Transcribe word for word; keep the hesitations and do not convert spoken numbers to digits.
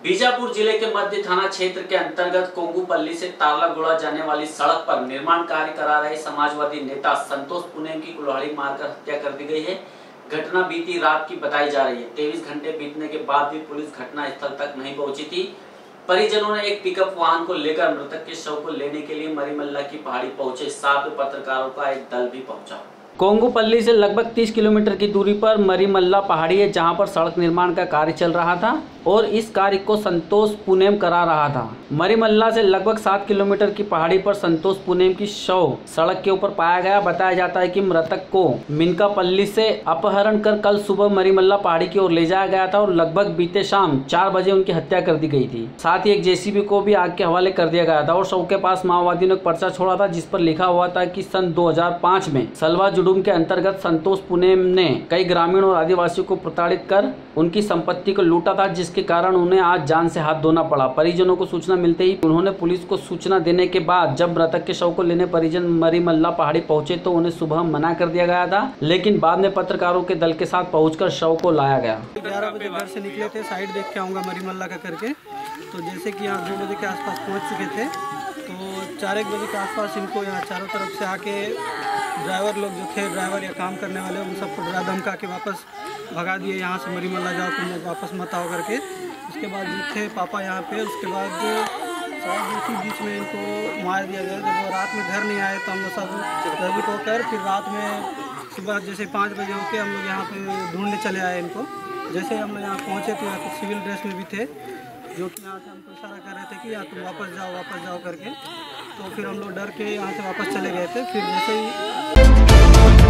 बीजापुर जिले के मध्य थाना क्षेत्र के अंतर्गत कोंगूपल्ली से तारलागुड़ा जाने वाली सड़क पर निर्माण कार्य करा रहे समाजवादी नेता संतोष पुनेम की कुल्हाड़ी मारकर हत्या कर दी गई है। घटना बीती रात की बताई जा रही है। तेईस घंटे बीतने के बाद भी पुलिस घटना स्थल तक नहीं पहुंची थी। परिजनों ने एक पिकअप वाहन को लेकर मृतक के शव को लेने के लिए मरीमल्ला की पहाड़ी पहुंचे। साथ में पत्रकारों का एक दल भी पहुंचा। कोंगूपल्ली से लगभग तीस किलोमीटर की दूरी पर मरीमल्ला पहाड़ी है, जहां पर सड़क निर्माण का कार्य चल रहा था और इस कार्य को संतोष पुनेम करा रहा था। मरीमल्ला से लगभग सात किलोमीटर की पहाड़ी पर संतोष पुनेम की शव सड़क के ऊपर पाया गया। बताया जाता है कि मृतक को मिनकापल्ली से अपहरण कर कल सुबह मरीमल्ला पहाड़ी की ओर ले जाया गया था और लगभग बीते शाम चार बजे उनकी हत्या कर दी गई थी। साथ ही एक जेसीबी को भी आग के हवाले कर दिया गया था और शव के पास माओवादियों ने एक पर्चा छोड़ा था, जिस पर लिखा हुआ था कि सन दो हजार पाँच में सलवा जुडूम के अंतर्गत संतोष पुनेम ने कई ग्रामीण और आदिवासियों को प्रताड़ित कर उनकी संपत्ति को लूटा था, जिसके कारण उन्हें आज जान से हाथ धोना पड़ा। परिजनों को सूचना मिलते ही उन्होंने पुलिस को सूचना देने के बाद जब मृतक के शव को लेने परिजन मरीमल्ला पहाड़ी पहुंचे तो उन्हें सुबह मना कर दिया गया था, लेकिन बाद में पत्रकारों के दल के साथ पहुंचकर शव को लाया गया। ग्यारह बजे घर से निकले थे, साइड देख के आऊँगा मरीमल्ला का करके, तो जैसे कि यहाँ दो बजे के आसपास पहुँच चुके थे, तो चार एक बजे के आसपास इनको यहाँ चारों तरफ से आके ड्राइवर लोग जो थे, ड्राइवर या काम करने वाले, उन सबको डरा धमका के वापस भगा दिए। यहाँ से मरीमल्ला जाओ, तुम लोग वापस मत आओ करके। उसके बाद जो थे पापा यहाँ पे, उसके बाद शायद इसी बीच में इनको मार दिया गया। जब वो रात में घर नहीं आए तो हम लोग सब रबिट होकर फिर रात में सुबह जैसे पाँच बजे होकर हम लोग यहाँ पे ढूंढने चले आए इनको। जैसे हम लोग यहाँ पहुँचे तो यहाँ पे सिविल ड्रेस में भी थे, जो कि यहाँ से हमको इशारा कर रहे थे कि यहाँ तुम वापस जाओ वापस जाओ करके। तो फिर हम लोग डर के यहाँ से वापस चले गए थे। फिर जैसे ही